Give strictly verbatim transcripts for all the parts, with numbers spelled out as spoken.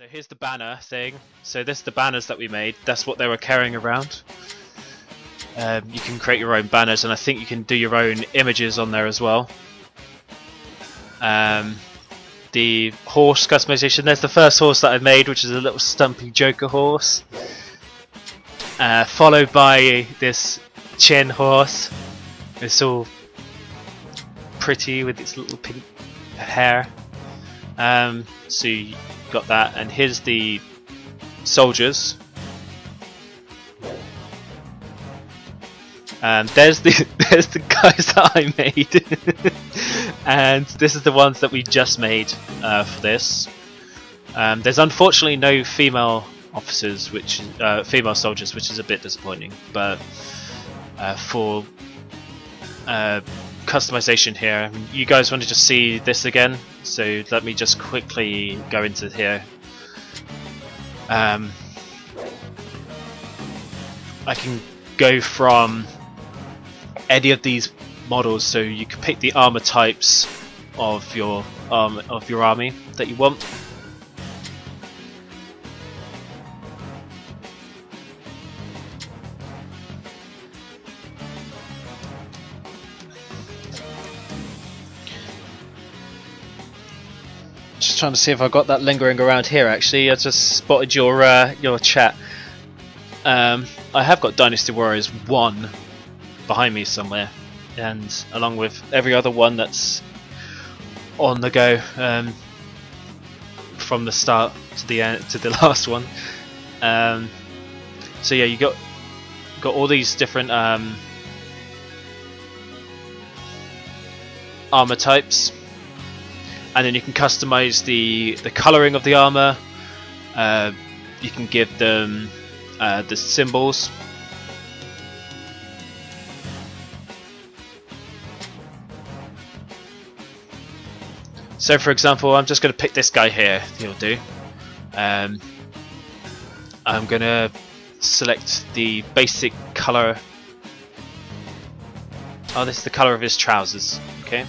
So here's the banner thing. So this is the banners that we made. That's what they were carrying around. Um, you can create your own banners, and I think you can do your own images on there as well. Um, the horse customization. There's the first horse that I made, which is a little stumpy Joker horse. Uh, followed by this Chen horse. It's all pretty with its little pink hair. Um, so you got that, and here's the soldiers. Um, there's the there's the guys that I made, and this is the ones that we just made uh, for this. Um, there's unfortunately no female officers, which uh, female soldiers, which is a bit disappointing. But uh, for uh, customization here, you guys wanted to see this again, so let me just quickly go into here. Um, I can go from any of these models, so you can pick the armor types of your um, of your army that you want. Just trying to see if I got that lingering around here. Actually, I just spotted your uh, your chat. Um, I have got Dynasty Warriors one behind me somewhere, and along with every other one that's on the go um, from the start to the end to the last one. Um, so yeah, you got got all these different um, armor types. And then you can customize the the coloring of the armor. Uh, you can give them uh, the symbols. So, for example, I'm just going to pick this guy here. He'll do. Um, I'm going to select the basic color. Oh, this is the color of his trousers. Okay.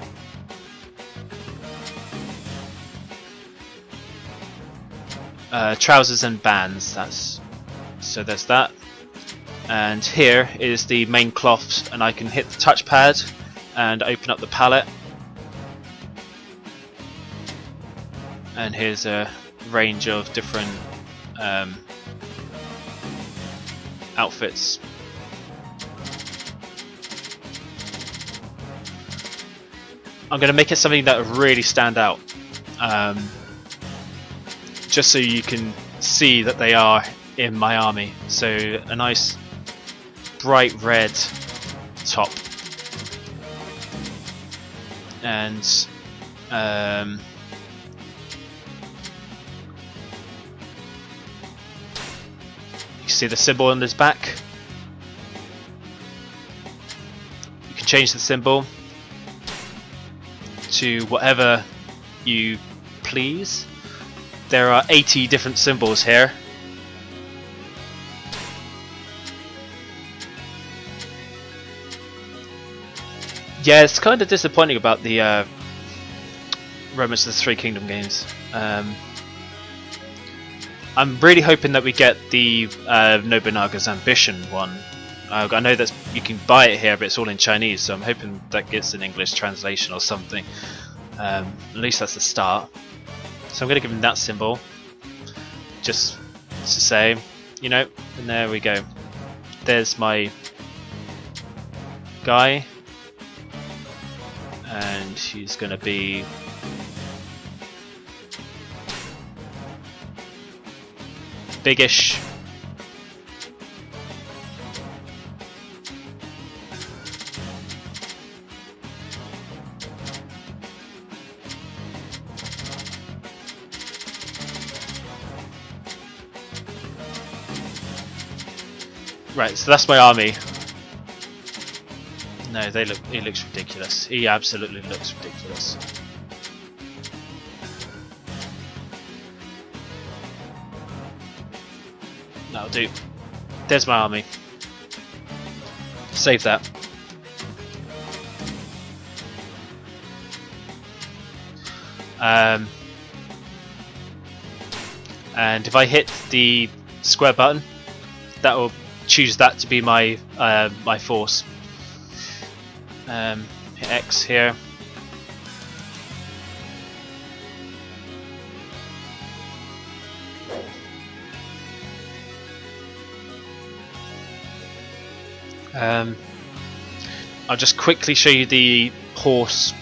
Uh, trousers and bands, that's so there's that, and here is the main cloth, and I can hit the touchpad and open up the palette, and here's a range of different um, outfits. I'm going to make it something that will really stand out. Um, just so you can see that they are in my army. So a nice bright red top, and um, you see the symbol on his back. You can change the symbol to whatever you please. There are eighty different symbols here. Yeah, it's kind of disappointing about the uh, Romance of the Three Kingdom games. Um, I'm really hoping that we get the uh, Nobunaga's Ambition one. Uh, I know that you can buy it here, but it's all in Chinese, so I'm hoping that gets an English translation or something. Um, at least that's the start. So I'm going to give him that symbol, just to say, you know, and there we go. There's my guy, and he's going to be biggish. Right, so that's my army. No, they look. He looks ridiculous. He absolutely looks ridiculous. That'll do. There's my army. Save that. Um, and if I hit the square button, that will choose that to be my uh, my force. Um, hit X here. Um, I'll just quickly show you the horse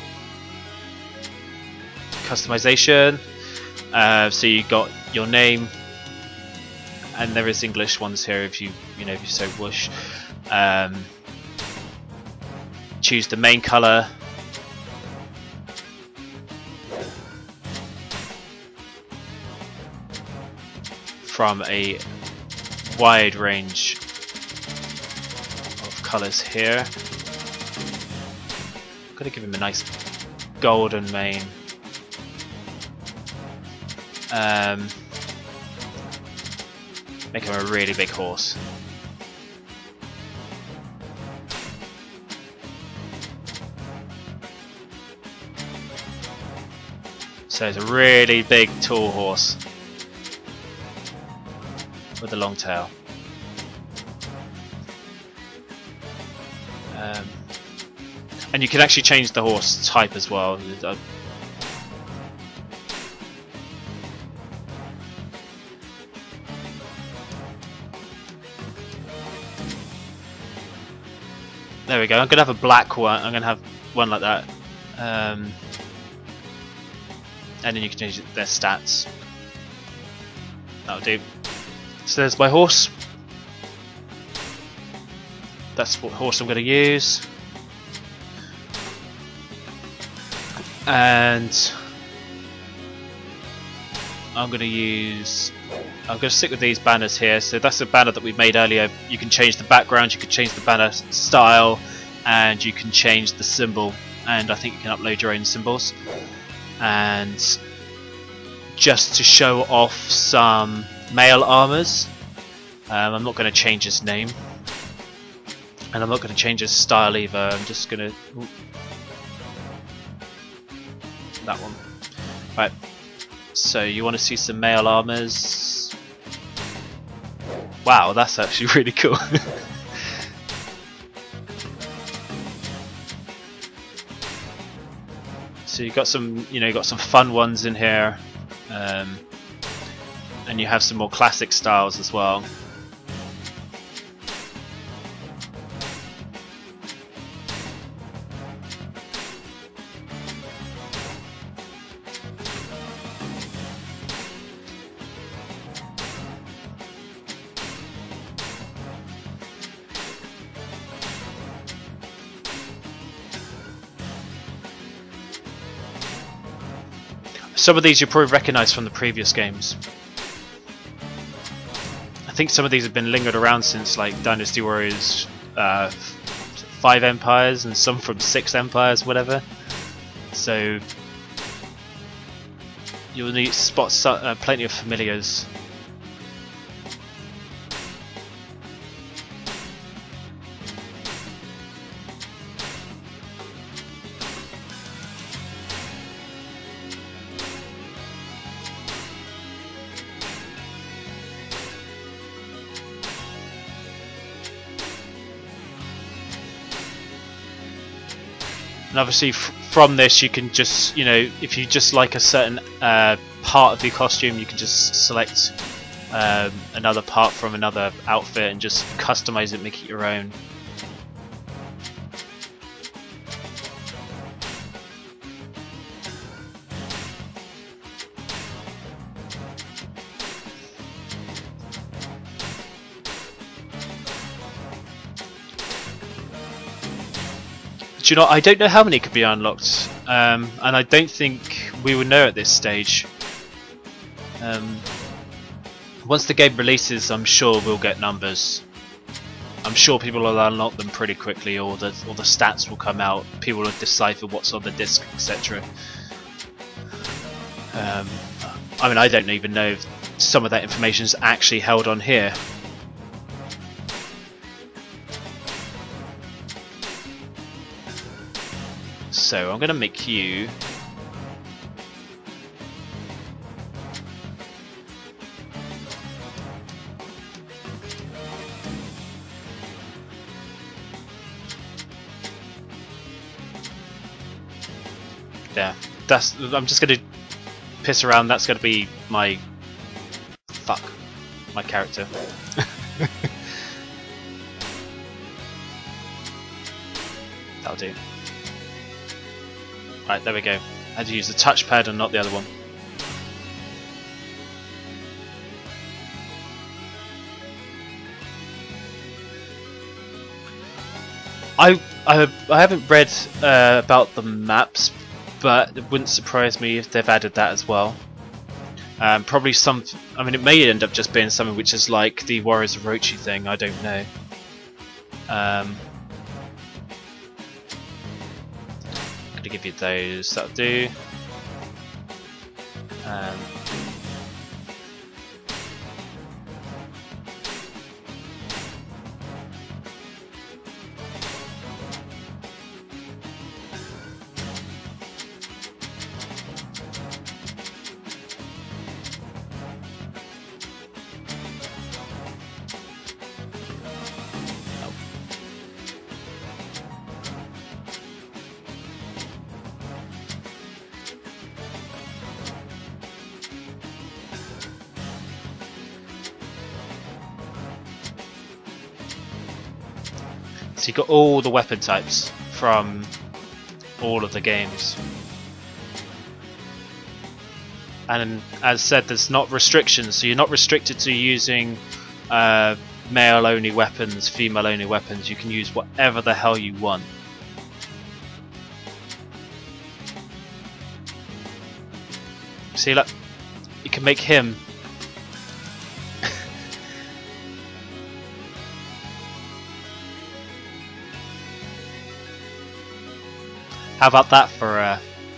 customization. Uh, so you got your name, and there is English ones here if you you know if you so wish. Um, choose the main color. From a wide range of colors here. I'm gonna give him a nice golden mane. Um, make him a really big horse. So it's a really big, tall horse with a long tail. Um, and you can actually change the horse type as well. There we go. I'm gonna have a black one. I'm gonna have one like that, um, and then you can change their stats. That'll do. So there's my horse. That's what horse I'm going to use. And I'm going to use... I'm going to stick with these banners here. So that's a banner that we made earlier. You can change the background, you can change the banner style, and you can change the symbol. And I think you can upload your own symbols. And just to show off some male armors, um, I'm not going to change his name, and I'm not going to change his style either. I'm just going to that one. Right. So you want to see some male armors? Wow, that's actually really cool. So you got some, you know, you got some fun ones in here. Um, and you have some more classic styles as well. Some of these you probably recognise from the previous games. I think some of these have been lingered around since like Dynasty Warriors uh, five Empires, and some from six Empires, whatever. So you'll need spot uh, plenty of familiars. And obviously f from this you can just, you know, if you just like a certain uh, part of the costume, you can just select um, another part from another outfit and just customize it, make it your own. Do you know, I don't know how many could be unlocked, um, and I don't think we will know at this stage. Um, once the game releases, I'm sure we'll get numbers. I'm sure people will unlock them pretty quickly, or the or the stats will come out. People will decipher what's on the disc, et cetera. Um, I mean, I don't even know if some of that information is actually held on here. So I'm going to make you Yeah, that's. I'm just gonna piss around. That's gonna be my fuck my character. That'll do. Right, there we go. I had to use the touchpad and not the other one. I I I haven't read uh, about the maps, but it wouldn't surprise me if they've added that as well. Um, probably some. I mean, it may end up just being something which is like the Warriors of Orochi thing. I don't know. Um, gonna give you those. That'll do. Um, So you've got all the weapon types from all of the games. And as said, there's not restrictions, so you're not restricted to using uh, male only weapons, female only weapons. You can use whatever the hell you want. See, look, you can make him How about that for uh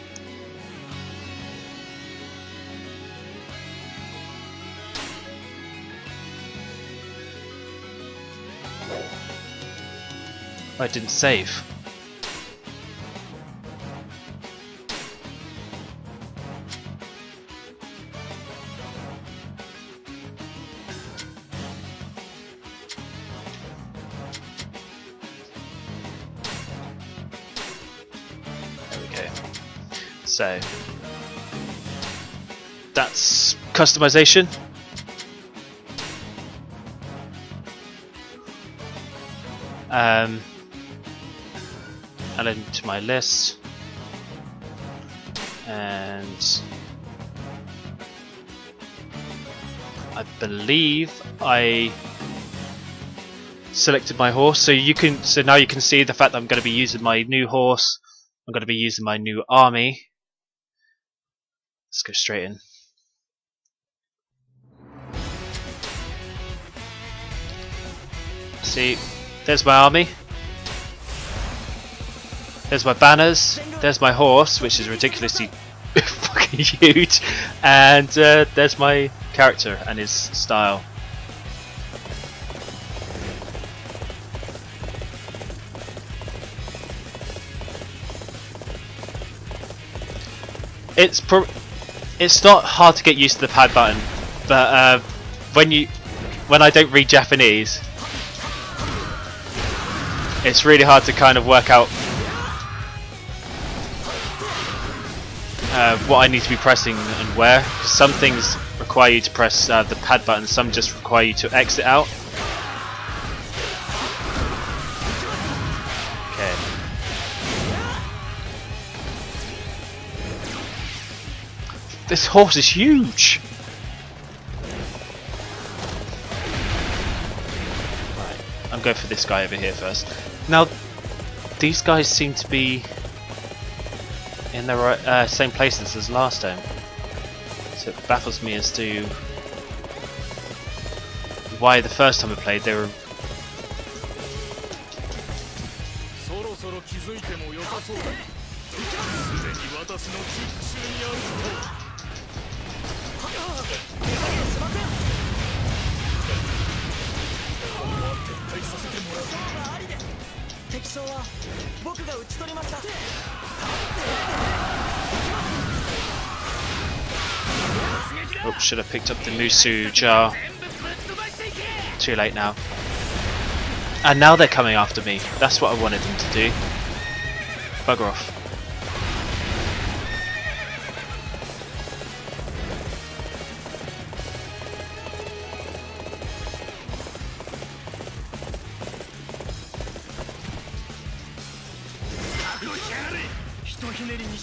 I didn't save. So that's customization. Um, and into my list, and I believe I selected my horse. So you can, so now you can see the fact that I'm going to be using my new horse. I'm going to be using my new army. Let's go straight in. See, there's my army. There's my banners. There's my horse, which is ridiculously fucking huge. And uh, there's my character and his style. It's pro It's not hard to get used to the pad button, but uh, when you, when I don't read Japanese, it's really hard to kind of work out uh, what I need to be pressing and where. Some things require you to press uh, the pad button, some just require you to exit out. Okay. This horse is huge! Right, I'm going for this guy over here first. Now, these guys seem to be in the right, uh, same places as last time. So it baffles me as to why the first time I played they were... Oh, should have picked up the Musu jar. Too late now. And now they're coming after me. That's what I wanted them to do. Bugger off.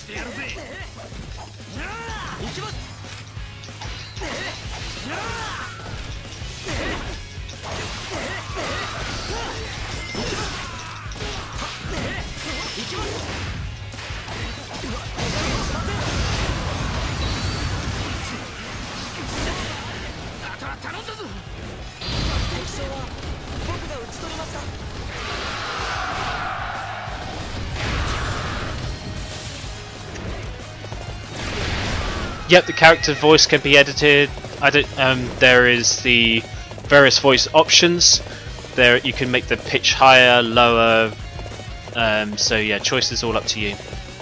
Yep, the character voice can be edited. I don't. Um, there is the various voice options. There you can make the pitch higher, lower. Um, so yeah, choice is all up to you.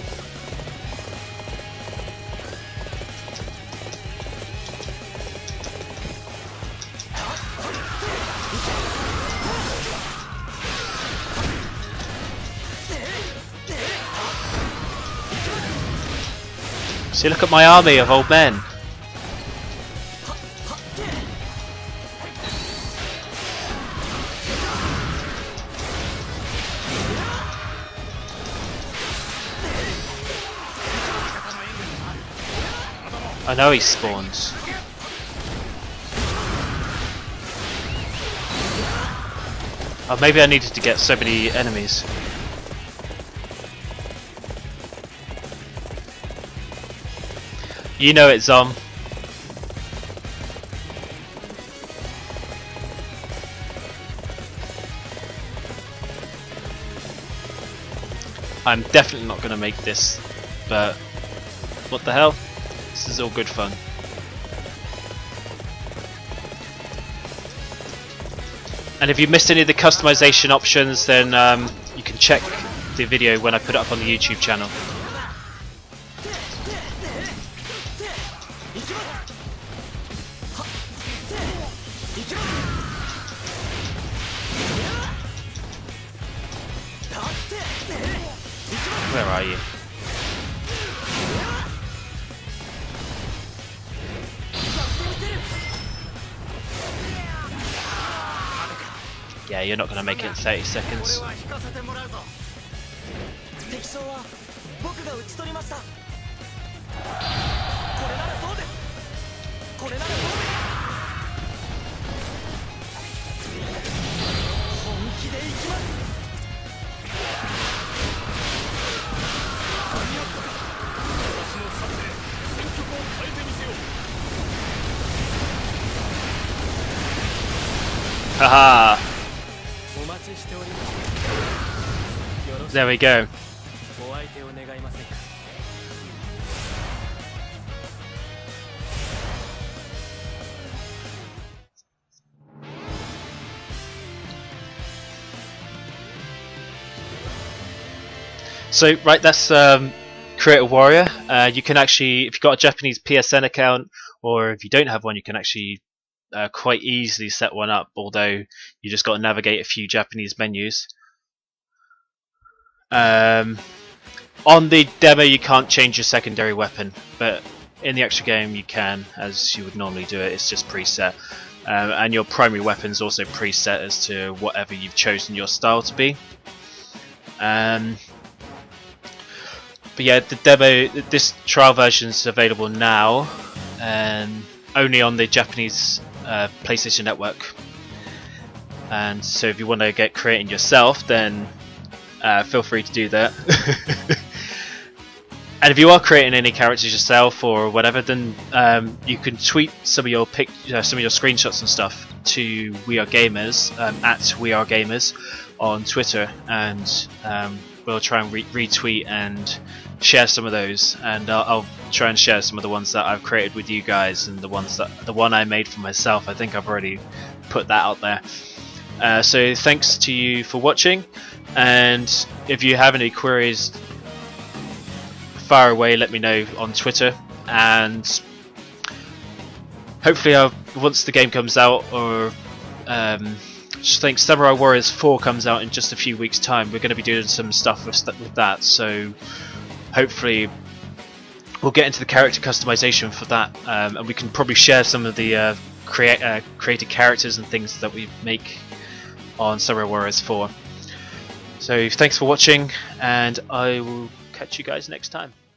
See, look at my army of old men. I know he spawns. Oh, maybe I needed to get so many enemies. You know it, Zom. I'm definitely not going to make this, but what the hell? This is all good fun. And if you missed any of the customization options, then um, you can check the video when I put it up on the YouTube channel. Where are you? Yeah, you're not going to make it in thirty seconds. Haha! There we go. So right, that's um, Create a Warrior. Uh, you can actually, if you've got a Japanese P S N account, or if you don't have one, you can actually uh, quite easily set one up. Although you just got to navigate a few Japanese menus. Um, on the demo, you can't change your secondary weapon, but in the actual game, you can, as you would normally do it. It's just preset, um, and your primary weapon is also preset as to whatever you've chosen your style to be. Um, But yeah, the demo, this trial version is available now, and only on the Japanese uh, PlayStation Network. And so, if you want to get creating yourself, then uh, feel free to do that. And if you are creating any characters yourself or whatever, then um, you can tweet some of your pic, uh, some of your screenshots and stuff to We Are Gamers um, at We Are Gamers on Twitter, and um, we'll try and re retweet and share some of those, and I'll, I'll try and share some of the ones that I've created with you guys, and the ones that the one I made for myself. I think I've already put that out there. Uh, so thanks to you for watching, and if you have any queries, fire away, let me know on Twitter, and hopefully I'll, once the game comes out, or um, I think Samurai Warriors four comes out in just a few weeks time, we're going to be doing some stuff with, with that, so hopefully we'll get into the character customization for that, um, and we can probably share some of the uh, create, uh, created characters and things that we make on Samurai Warriors four. So thanks for watching, and I will catch you guys next time.